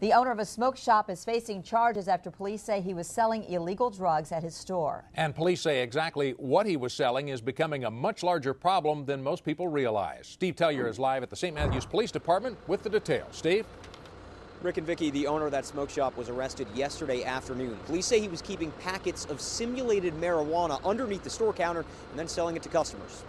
The owner of a smoke shop is facing charges after police say he was selling illegal drugs at his store. And police say exactly what he was selling is becoming a much larger problem than most people realize. Steve Tellier is live at the St. Matthews Police Department with the details. Steve? Rick and Vicky, the owner of that smoke shop, was arrested yesterday afternoon. Police say he was keeping packets of simulated marijuana underneath the store counter and then selling it to customers.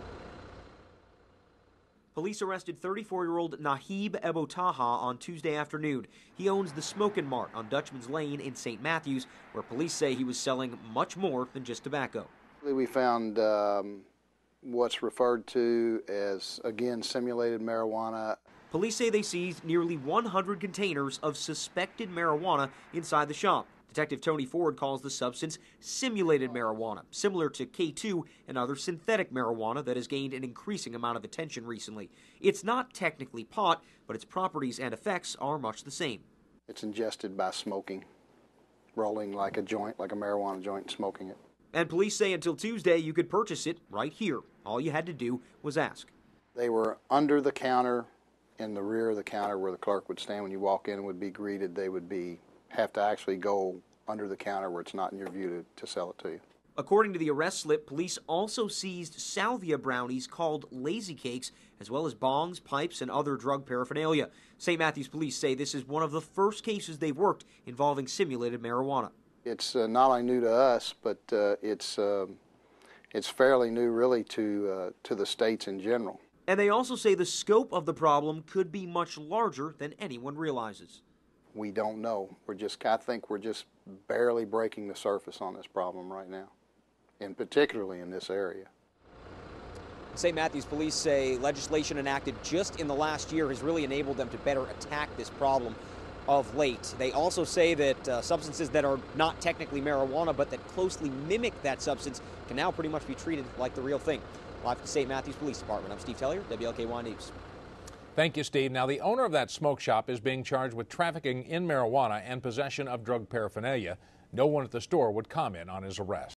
Police arrested 34-year-old Nahib Ebotaha on Tuesday afternoon. He owns the Smokin' Mart on Dutchman's Lane in St. Matthews, where police say he was selling much more than just tobacco. We found what's referred to as, again, simulated marijuana. Police say they seized nearly 100 containers of suspected marijuana inside the shop. Detective Tony Ford calls the substance simulated marijuana, similar to K2 and other synthetic marijuana that has gained an increasing amount of attention recently. It's not technically pot, but its properties and effects are much the same. It's ingested by smoking, rolling like a joint, like a marijuana joint, and smoking it. And police say until Tuesday you could purchase it right here. All you had to do was ask. They were under the counter, in the rear of the counter where the clerk would stand when you walk in and would be greeted. They would have to actually go under the counter where it's not in your view to sell it to you. According to the arrest slip, police also seized salvia brownies called lazy cakes, as well as bongs, pipes, and other drug paraphernalia. St. Matthews police say this is one of the first cases they've worked involving simulated marijuana. It's not only new to us, but it's fairly new really to the states in general. And they also say the scope of the problem could be much larger than anyone realizes. We don't know. I think we're just barely breaking the surface on this problem right now, and particularly in this area. St. Matthews police say legislation enacted just in the last year has really enabled them to better attack this problem of late. They also say that substances that are not technically marijuana but that closely mimic that substance can now pretty much be treated like the real thing. Live from the St. Matthews Police Department, I'm Steve Tellier, WLKY News. Thank you, Steve. Now, the owner of that smoke shop is being charged with trafficking in marijuana and possession of drug paraphernalia. No one at the store would comment on his arrest.